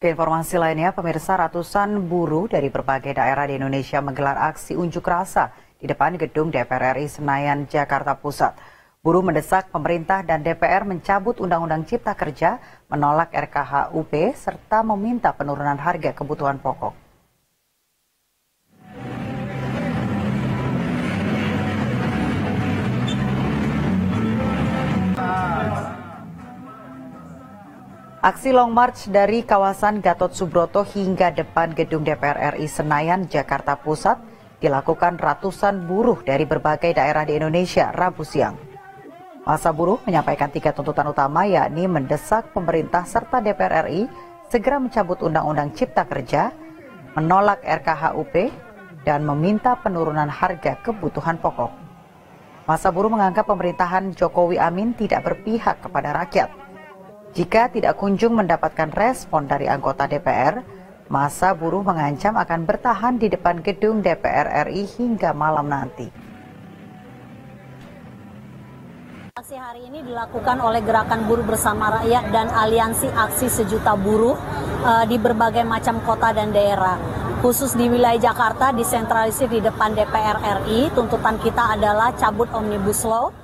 Ke informasi lainnya, pemirsa, ratusan buruh dari berbagai daerah di Indonesia menggelar aksi unjuk rasa di depan gedung DPR RI Senayan, Jakarta Pusat. Buruh mendesak pemerintah dan DPR mencabut Undang-Undang Cipta Kerja, menolak RKHUP, serta meminta penurunan harga kebutuhan pokok. Aksi Long March dari kawasan Gatot Subroto hingga depan gedung DPR RI Senayan, Jakarta Pusat dilakukan ratusan buruh dari berbagai daerah di Indonesia Rabu siang. Massa buruh menyampaikan 3 tuntutan utama, yakni mendesak pemerintah serta DPR RI segera mencabut Undang-Undang Cipta Kerja, menolak RKHUP, dan meminta penurunan harga kebutuhan pokok. Massa buruh menganggap pemerintahan Jokowi Amin tidak berpihak kepada rakyat. Jika tidak kunjung mendapatkan respon dari anggota DPR, massa buruh mengancam akan bertahan di depan gedung DPR RI hingga malam nanti. Aksi hari ini dilakukan oleh Gerakan Buruh Bersama Rakyat dan Aliansi Aksi Sejuta Buruh di berbagai macam kota dan daerah. Khusus di wilayah Jakarta, disentralisir di depan DPR RI, tuntutan kita adalah cabut Omnibus Law,